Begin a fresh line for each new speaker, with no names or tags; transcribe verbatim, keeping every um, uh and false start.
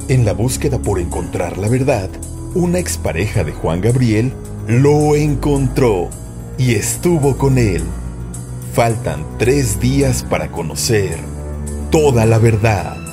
En la búsqueda por encontrar la verdad, una expareja de Juan Gabriel lo encontró y estuvo con él. Faltan tres días para conocer toda la verdad.